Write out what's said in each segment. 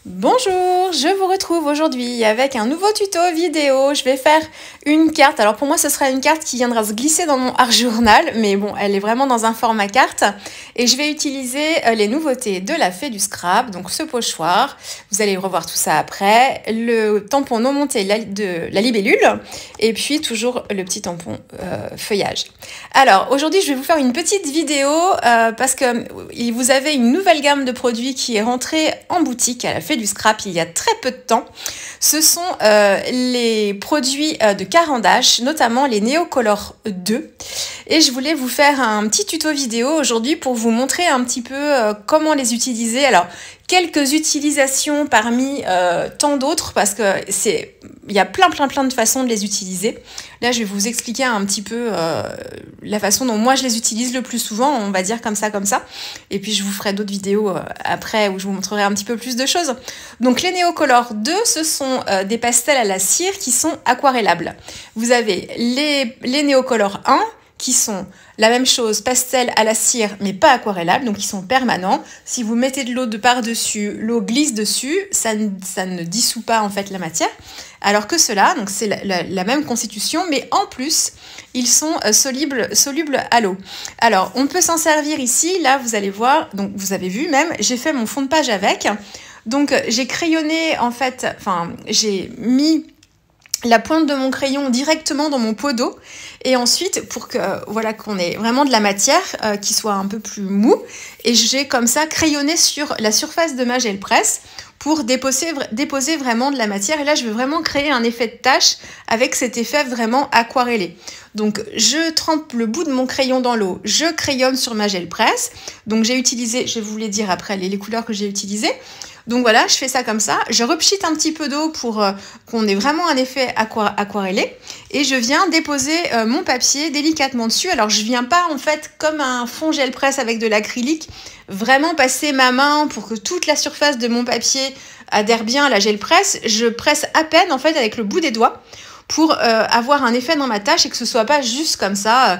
Bonjour, je vous retrouve aujourd'hui avec un nouveau tuto vidéo. Je vais faire une carte. Alors pour moi, ce sera une carte qui viendra se glisser dans mon art journal, mais bon, elle est vraiment dans un format carte. Et je vais utiliser les nouveautés de la Fée du Scrap, donc ce pochoir. Vous allez revoir tout ça après. Le tampon non monté de la libellule, et puis toujours le petit tampon feuillage. Alors aujourd'hui, je vais vous faire une petite vidéo parce que vous avez une nouvelle gamme de produits qui est rentrée en boutique à la Fée du Scrap il y a très peu de temps. Ce sont les produits de Caran d'Ache, notamment les Neocolor 2. Et je voulais vous faire un petit tuto vidéo aujourd'hui pour vous montrer un petit peu comment les utiliser. Alors, quelques utilisations parmi tant d'autres parce que il y a plein de façons de les utiliser. Là, je vais vous expliquer un petit peu la façon dont moi je les utilise le plus souvent, on va dire comme ça. Et puis je vous ferai d'autres vidéos après où je vous montrerai un petit peu plus de choses. Donc les Neocolor 2, ce sont des pastels à la cire qui sont aquarellables. Vous avez les Neocolor 1 qui sont la même chose, pastel à la cire, mais pas aquarellable, donc ils sont permanents. Si vous mettez de l'eau de par-dessus, l'eau glisse dessus, ça ne dissout pas en fait la matière. Alors que ceux-là, donc c'est la même constitution, mais en plus, ils sont solubles à l'eau. Alors, on peut s'en servir ici, là vous allez voir, donc vous avez vu même, j'ai fait mon fond de page avec. Donc j'ai crayonné en fait, j'ai mis la pointe de mon crayon directement dans mon pot d'eau et ensuite pour que voilà qu'on ait vraiment de la matière qui soit un peu plus mou, et j'ai comme ça crayonné sur la surface de ma gel presse pour déposer vraiment de la matière. Et là je veux vraiment créer un effet de tache avec cet effet vraiment aquarellé. Donc je trempe le bout de mon crayon dans l'eau, je crayonne sur ma gel presse. Donc j'ai utilisé, je vais vous les dire après les couleurs que j'ai utilisées. Donc voilà, je fais ça comme ça, je repchite un petit peu d'eau pour qu'on ait vraiment un effet aquarellé, et je viens déposer mon papier délicatement dessus. Alors je viens pas en fait comme un fond gel presse avec de l'acrylique, vraiment passer ma main pour que toute la surface de mon papier adhère bien à la gel presse. Je presse à peine en fait avec le bout des doigts pour avoir un effet dans ma tâche et que ce soit pas juste comme ça,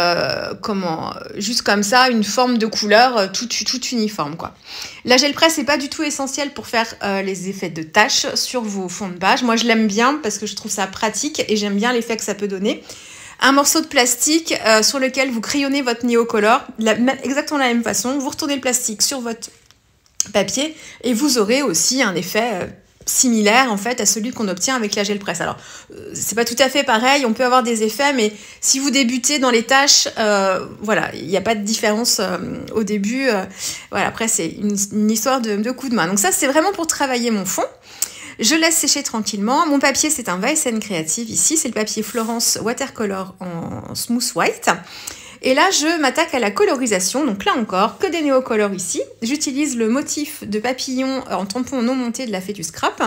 une forme de couleur toute uniforme quoi. La gel presse n'est pas du tout essentielle pour faire les effets de taches sur vos fonds de page. Moi je l'aime bien parce que je trouve ça pratique et j'aime bien l'effet que ça peut donner. Un morceau de plastique sur lequel vous crayonnez votre Neocolor, exactement de la même façon, vous retournez le plastique sur votre papier et vous aurez aussi un effet similaire en fait à celui qu'on obtient avec la gel presse. Alors c'est pas tout à fait pareil, on peut avoir des effets, mais si vous débutez dans les tâches, voilà, il n'y a pas de différence au début. Voilà, après c'est une histoire de coup de main. Donc ça c'est vraiment pour travailler mon fond. Je laisse sécher tranquillement. Mon papier, c'est un Weissen Creative ici. C'est le papier Florence Watercolor en Smooth White. Et là, je m'attaque à la colorisation. Donc là encore, que des Neocolor ici. J'utilise le motif de papillon en tampon non monté de la Fée du Scrap.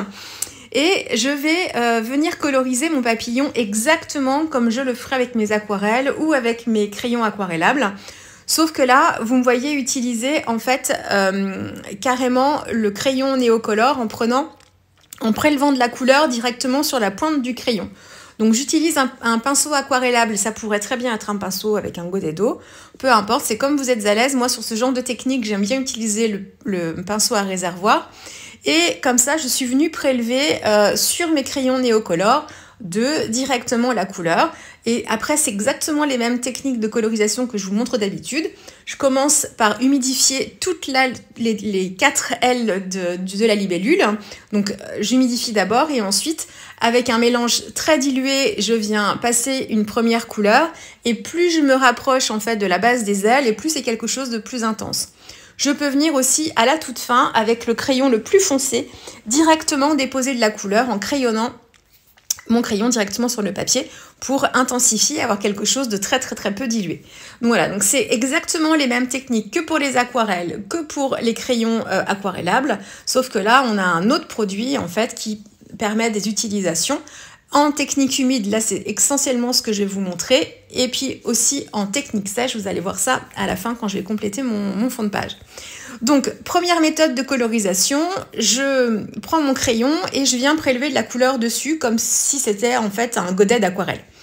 Et je vais venir coloriser mon papillon exactement comme je le ferai avec mes aquarelles ou avec mes crayons aquarellables. Sauf que là, vous me voyez utiliser en fait carrément le crayon Neocolor en prélevant de la couleur directement sur la pointe du crayon. Donc j'utilise un pinceau aquarellable, ça pourrait très bien être un pinceau avec un godet d'eau, peu importe, c'est comme vous êtes à l'aise. Moi sur ce genre de technique, j'aime bien utiliser le pinceau à réservoir. Et comme ça, je suis venue prélever sur mes crayons Neocolor directement la couleur. Et après, c'est exactement les mêmes techniques de colorisation que je vous montre d'habitude. Je commence par humidifier toutes les 4 ailes de la libellule. Donc, j'humidifie d'abord et ensuite, avec un mélange très dilué, je viens passer une première couleur. Et plus je me rapproche en fait de la base des ailes, et plus c'est quelque chose de plus intense. Je peux venir aussi à la toute fin, avec le crayon le plus foncé, directement déposer de la couleur en crayonnant mon crayon directement sur le papier pour intensifier, avoir quelque chose de très peu dilué. Donc voilà, donc c'est exactement les mêmes techniques que pour les aquarelles, que pour les crayons aquarellables, sauf que là on a un autre produit en fait qui permet des utilisations en technique humide. Là c'est essentiellement ce que je vais vous montrer, et puis aussi en technique sèche, vous allez voir ça à la fin quand je vais compléter mon fond de page. Donc, première méthode de colorisation, je prends mon crayon et je viens prélever de la couleur dessus comme si c'était en fait un godet d'aquarelle.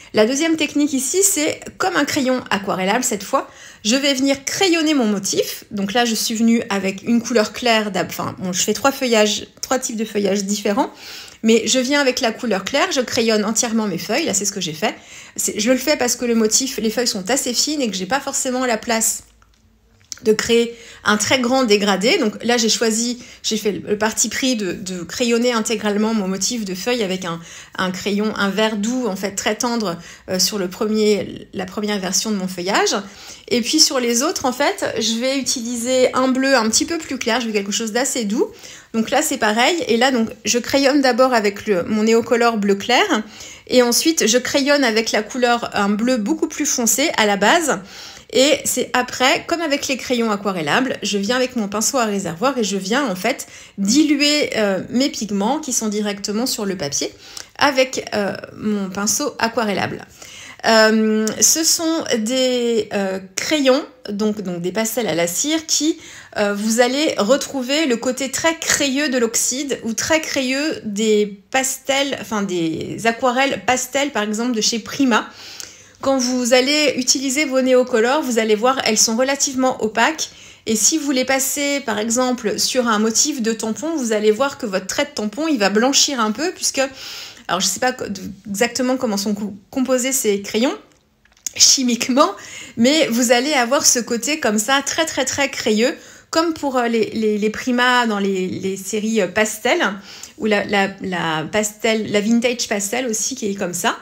La deuxième technique ici, c'est comme un crayon aquarellable cette fois. Je vais venir crayonner mon motif. Donc là, je suis venue avec une couleur claire. Enfin, bon, je fais trois types de feuillages différents. Mais je viens avec la couleur claire, je crayonne entièrement mes feuilles. Là, c'est ce que j'ai fait. Je le fais parce que le motif, les feuilles sont assez fines et que j'ai pas forcément la place de créer un très grand dégradé. Donc là, j'ai fait le parti pris de crayonner intégralement mon motif de feuille avec un crayon, un vert doux, en fait, très tendre sur la première version de mon feuillage. Et puis sur les autres, en fait, je vais utiliser un bleu un petit peu plus clair, je veux quelque chose d'assez doux. Donc là, c'est pareil. Et là, donc, je crayonne d'abord avec mon Neocolor bleu clair. Et ensuite, je crayonne avec la couleur, un bleu beaucoup plus foncé à la base. Et c'est après, comme avec les crayons aquarellables, je viens avec mon pinceau à réservoir et je viens en fait diluer mes pigments qui sont directement sur le papier avec mon pinceau aquarellable. Ce sont des crayons, donc des pastels à la cire qui vous allez retrouver le côté très crayeux de l'oxyde ou très crayeux des pastels, enfin des aquarelles pastels par exemple de chez Prima. Quand vous allez utiliser vos Neocolor, vous allez voir, elles sont relativement opaques. Et si vous les passez, par exemple, sur un motif de tampon, vous allez voir que votre trait de tampon, il va blanchir un peu, puisque... Alors, je ne sais pas exactement comment sont composés ces crayons, chimiquement, mais vous allez avoir ce côté comme ça, très, très, très crayeux, comme pour les Prima dans les séries pastel, ou la vintage pastel aussi qui est comme ça.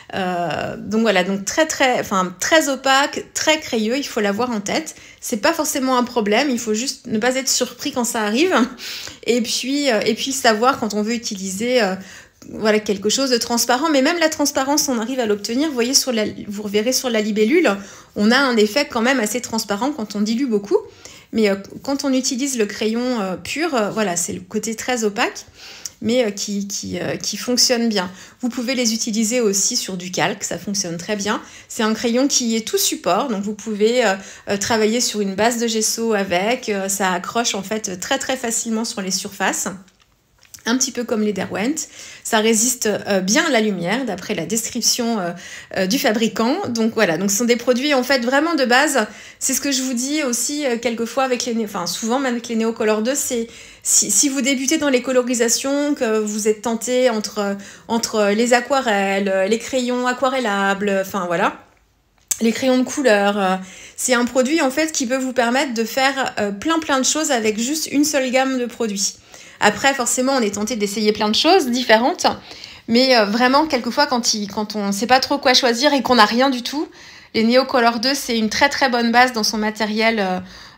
Donc voilà, donc très opaque, très crayeux, il faut l'avoir en tête. C'est pas forcément un problème, il faut juste ne pas être surpris quand ça arrive. Et puis savoir quand on veut utiliser voilà, quelque chose de transparent. Mais même la transparence, on arrive à l'obtenir. Vous voyez, vous reverrez sur la libellule, on a un effet quand même assez transparent quand on dilue beaucoup. Mais quand on utilise le crayon pur, voilà, c'est le côté très opaque, mais qui fonctionne bien. Vous pouvez les utiliser aussi sur du calque, ça fonctionne très bien. C'est un crayon qui est tout support, donc vous pouvez travailler sur une base de gesso avec, ça accroche en fait très très facilement sur les surfaces. Un petit peu comme les Derwent. Ça résiste bien à la lumière, d'après la description du fabricant. Donc voilà, donc ce sont des produits en fait vraiment de base. C'est ce que je vous dis aussi quelquefois avec souvent même avec les Neocolor 2, c'est si vous débutez dans les colorisations, que vous êtes tenté entre les aquarelles, les crayons aquarellables, enfin voilà, les crayons de couleur, c'est un produit en fait qui peut vous permettre de faire plein de choses avec juste une seule gamme de produits. Après, forcément, on est tenté d'essayer plein de choses différentes, mais vraiment, quelquefois, quand on ne sait pas trop quoi choisir et qu'on n'a rien du tout, les Neocolor 2, c'est une très très bonne base dans son matériel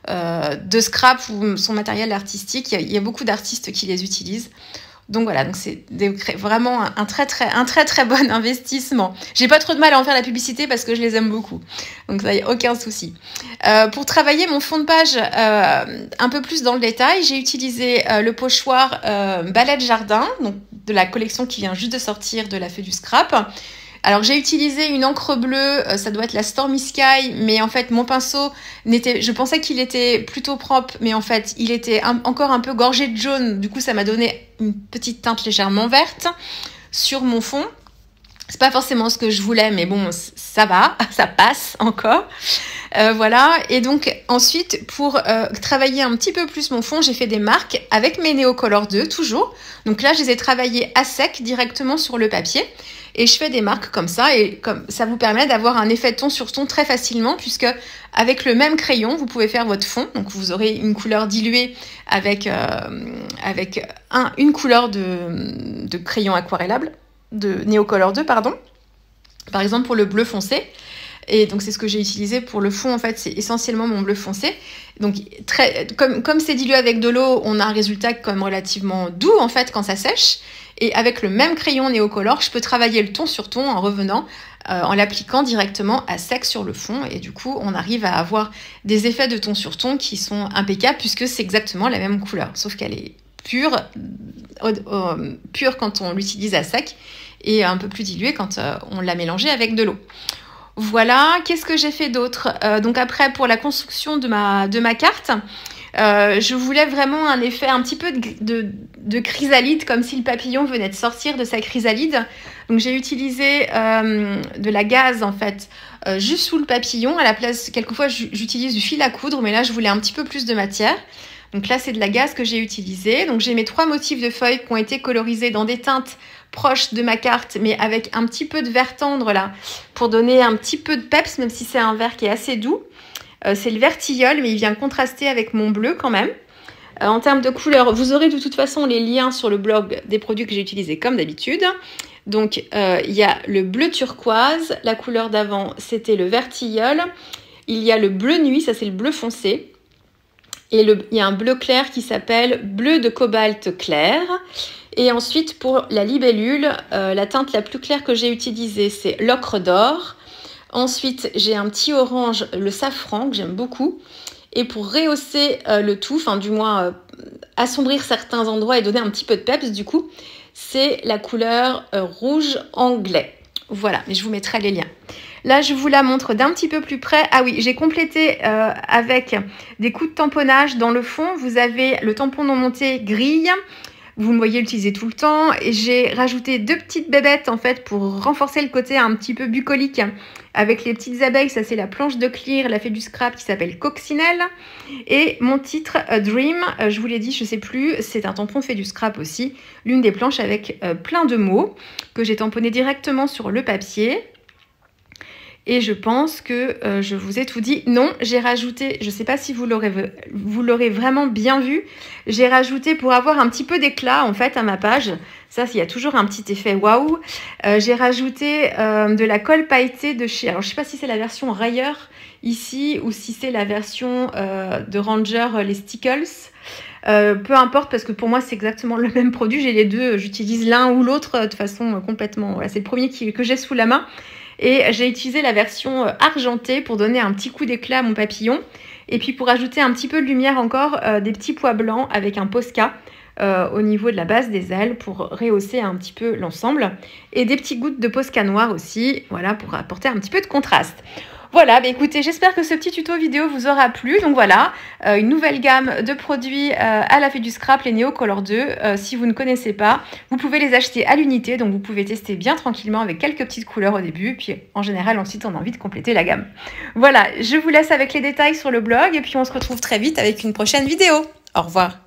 de scrap ou son matériel artistique. Il y a beaucoup d'artistes qui les utilisent. Donc voilà, donc c'est vraiment un très très bon investissement. J'ai pas trop de mal à en faire la publicité parce que je les aime beaucoup. Donc ça y a aucun souci. Pour travailler mon fond de page un peu plus dans le détail, j'ai utilisé le pochoir Ballet de Jardin, donc de la collection qui vient juste de sortir de la Fée du Scrap. Alors j'ai utilisé une encre bleue, ça doit être la Stormy Sky, mais en fait mon pinceau je pensais qu'il était plutôt propre, mais en fait il était encore un peu gorgé de jaune, du coup ça m'a donné une petite teinte légèrement verte sur mon fond. C'est pas forcément ce que je voulais, mais bon, ça va, ça passe encore. Voilà, et donc ensuite, pour travailler un petit peu plus mon fond, j'ai fait des marques avec mes Neocolor 2, toujours. Donc là, je les ai travaillées à sec directement sur le papier. Et je fais des marques comme ça, et comme ça vous permet d'avoir un effet ton sur ton très facilement, puisque avec le même crayon, vous pouvez faire votre fond. Donc vous aurez une couleur diluée avec une couleur de crayon aquarellable, de Neocolor 2, pardon. Par exemple pour le bleu foncé. Et donc c'est ce que j'ai utilisé pour le fond, en fait c'est essentiellement mon bleu foncé. Donc comme c'est dilué avec de l'eau, on a un résultat quand même relativement doux en fait quand ça sèche. Et avec le même crayon Neocolor, je peux travailler le ton sur ton en revenant, en l'appliquant directement à sec sur le fond. Et du coup, on arrive à avoir des effets de ton sur ton qui sont impeccables puisque c'est exactement la même couleur. Sauf qu'elle est pure quand on l'utilise à sec et un peu plus diluée quand on l'a mélangée avec de l'eau. Voilà, qu'est-ce que j'ai fait d'autre ? Donc après, pour la construction de ma carte, Je voulais vraiment un effet un petit peu de chrysalide, comme si le papillon venait de sortir de sa chrysalide. Donc j'ai utilisé de la gaze en fait, juste sous le papillon. À la place, quelquefois j'utilise du fil à coudre, mais là je voulais un petit peu plus de matière. Donc là c'est de la gaze que j'ai utilisée. Donc j'ai mes 3 motifs de feuilles qui ont été colorisés dans des teintes proches de ma carte, mais avec un petit peu de vert tendre là, pour donner un petit peu de peps, même si c'est un vert qui est assez doux. C'est le vert tilleul, mais il vient contraster avec mon bleu quand même. En termes de couleurs, vous aurez de toute façon les liens sur le blog des produits que j'ai utilisés comme d'habitude. Donc il y a le bleu turquoise, la couleur d'avant c'était le vert tilleul. Il y a le bleu nuit, ça c'est le bleu foncé. Et il y a un bleu clair qui s'appelle bleu de cobalt clair. Et ensuite, pour la libellule, la teinte la plus claire que j'ai utilisée, c'est l'ocre d'or. Ensuite, j'ai un petit orange, le safran, que j'aime beaucoup. Et pour rehausser le tout, enfin du moins assombrir certains endroits et donner un petit peu de peps, du coup, c'est la couleur rouge anglais. Voilà, mais je vous mettrai les liens. Là, je vous la montre d'un petit peu plus près. Ah oui, j'ai complété avec des coups de tamponnage. Dans le fond, vous avez le tampon non monté grille. Vous me voyez l'utiliser tout le temps. Et j'ai rajouté 2 petites bébêtes en fait pour renforcer le côté un petit peu bucolique avec les petites abeilles. Ça, c'est la planche de clear, la fée du scrap qui s'appelle Coccinelle. Et mon titre Dream, je vous l'ai dit, je sais plus, c'est un tampon fait du scrap aussi. L'une des planches avec plein de mots que j'ai tamponné directement sur le papier. Et je pense que je vous ai tout dit. Non, j'ai rajouté, je ne sais pas si vous l'aurez vraiment bien vu, j'ai rajouté pour avoir un petit peu d'éclat en fait à ma page. Ça, il y a toujours un petit effet waouh. J'ai rajouté de la colle pailletée de chez... Alors, je ne sais pas si c'est la version Rayer ici ou si c'est la version de Ranger, les Stickles. Peu importe parce que pour moi, c'est exactement le même produit. J'ai les deux, j'utilise l'un ou l'autre de façon complètement... Voilà, c'est le premier que j'ai sous la main. Et j'ai utilisé la version argentée pour donner un petit coup d'éclat à mon papillon. Et puis pour ajouter un petit peu de lumière encore, des petits pois blancs avec un Posca au niveau de la base des ailes pour rehausser un petit peu l'ensemble. Et des petites gouttes de Posca noir aussi, voilà, pour apporter un petit peu de contraste. Voilà, bah écoutez, j'espère que ce petit tuto vidéo vous aura plu. Donc voilà, une nouvelle gamme de produits à la fée du scrap, les Neo Color 2. Si vous ne connaissez pas, vous pouvez les acheter à l'unité. Donc vous pouvez tester bien tranquillement avec quelques petites couleurs au début. Puis en général, ensuite, on a envie de compléter la gamme. Voilà, je vous laisse avec les détails sur le blog. Et puis on se retrouve très vite avec une prochaine vidéo. Au revoir.